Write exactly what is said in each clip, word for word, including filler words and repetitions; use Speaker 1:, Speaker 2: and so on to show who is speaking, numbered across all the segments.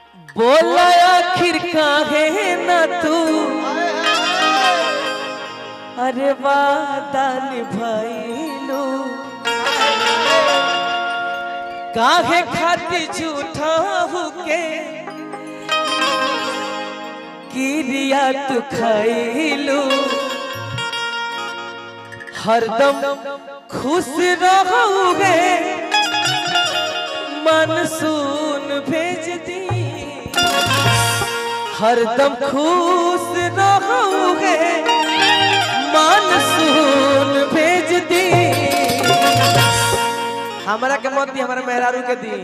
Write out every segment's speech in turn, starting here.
Speaker 1: बोला आखिर काहे ना तू अरे वादा निभाइलू काहे खातिर झूठा होके किरिया तू खाइलू हरदम खुश रहोगे मानसून भेज दी हरदम खुश रहोगे मानसून भेज दी हमारा के मत दी हमारे मेहरारू के दी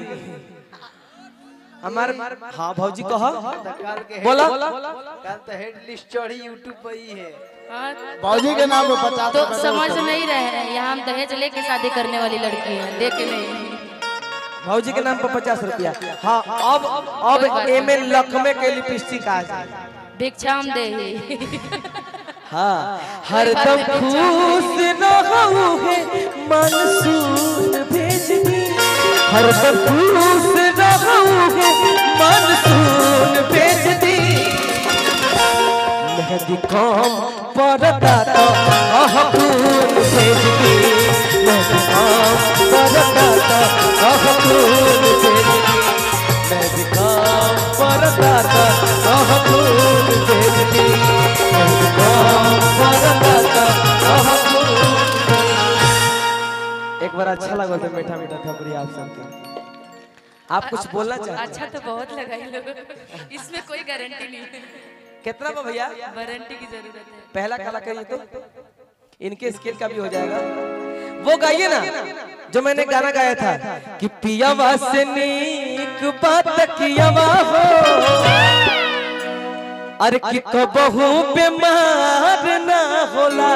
Speaker 1: हमारे हाँ भौजी कहो बोला
Speaker 2: कल तो हेड लिस्ट चढ़ी यूट्यूब पर ही है
Speaker 3: भौजी के नाम पे पचास
Speaker 4: तो समझ नहीं रहे हैं यहाँ हम दहेज लेके शादी करने वाली लड़की है देख के नहीं
Speaker 1: भौजी के नाम पर पचास रुपया हाँ अब अब एम एल लखमे के लिपस्टिक आ जाए
Speaker 4: भिक्षा हम दे
Speaker 1: हाँ हरदम खुश रहोगे मानसून भेज दी हरदम खुश रहोगे मानसून भेज दी मेहंदी काम पड़ता तो आह खून भेज दी मेहंदी काम पड़ता तो आह खून भेज दी मेहंदी काम पड़ता तो आह खून भेज दी मेहंदी काम पड़ता तो आह खून। एक बार अच्छा लगा तो मीठा मीठा खबरी आप सबके आप कुछ बोलना चाहते हैं?
Speaker 4: अच्छा तो बहुत लगा ही लोग इसमें कोई गारंटी नहीं है
Speaker 1: कितना बा भैया
Speaker 4: वारंटी की जरूरत है
Speaker 1: पहला काला करिए तो इनके स्केल का भी हो जाएगा वो गाइए ना जो मैंने गाना गाया था कि पियावा से नीक बात कियावा हो अरे कि कबहू बीमार ना होला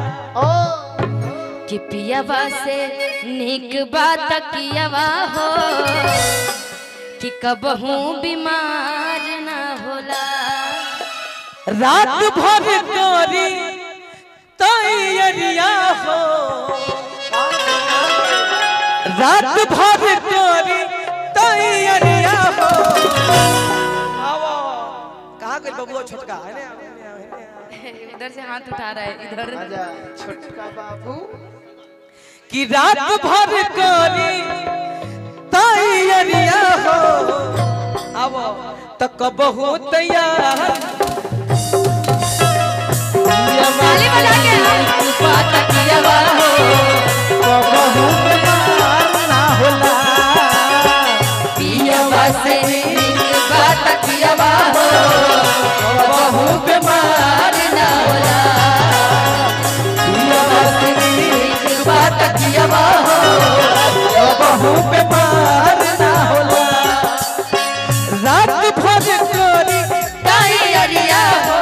Speaker 4: कि पियावा से नीक बात कियावा हो कि कबहू बीमार ना होला
Speaker 1: रात भर करी तैयारिया हो रात भर करी तैयारिया हो आओ कहाँ गई बबुआ छोटका है ना
Speaker 4: इधर से हाथ उठा रहा है इधर
Speaker 2: आजा छोटका बाबू
Speaker 1: कि रात भर करी तैयारिया हो आओ तो कबहू तैयार
Speaker 4: ताली बजा के बात कियावा हो
Speaker 1: कबहू बीमार ना होला
Speaker 4: पियावा से नीक बात कियावा हो
Speaker 1: कबहू बीमार
Speaker 4: ना होला
Speaker 1: पियावा से
Speaker 4: नीक बात कियावा हो
Speaker 1: कबहू बीमार ना होला रात भर करी
Speaker 4: तैयारिया हो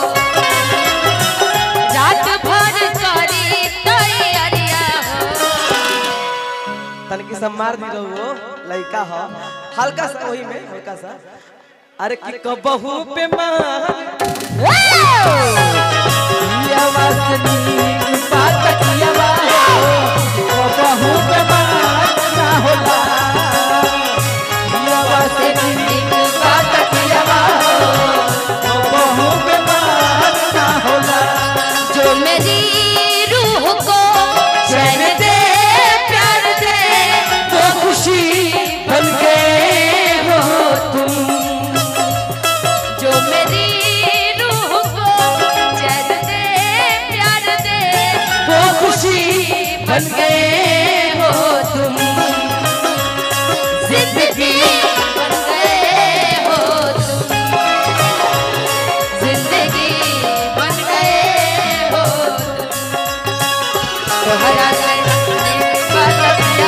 Speaker 4: रात भर करी तैयारिया हो
Speaker 1: तनकी सम्मार दी रहो लड़का हो हल्का सा वही में हल्का सा अरे कि कबहू बीमार पियावा से नीक बात कियावा हो कबहू बीमार ना होला पियावा से
Speaker 4: नीक बात कियावा हो
Speaker 1: कबहू बीमार ना होला
Speaker 4: जो मेरी रूह को चैन दे प्यार दे
Speaker 1: तो खुशी बन गए हो तुम
Speaker 4: जो मेरी रूह को चैन दे प्यार दे
Speaker 1: वो खुशी बन गए हो तुम
Speaker 4: जिंदगी बन गए हो तुम जिंदगी बन गए हो तुम तुम्हारा बात किया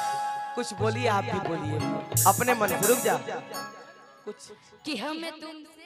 Speaker 1: कुछ बोलिए आप भी बोलिए अपने मन से रुक जा कुछ
Speaker 4: कि हमें तुम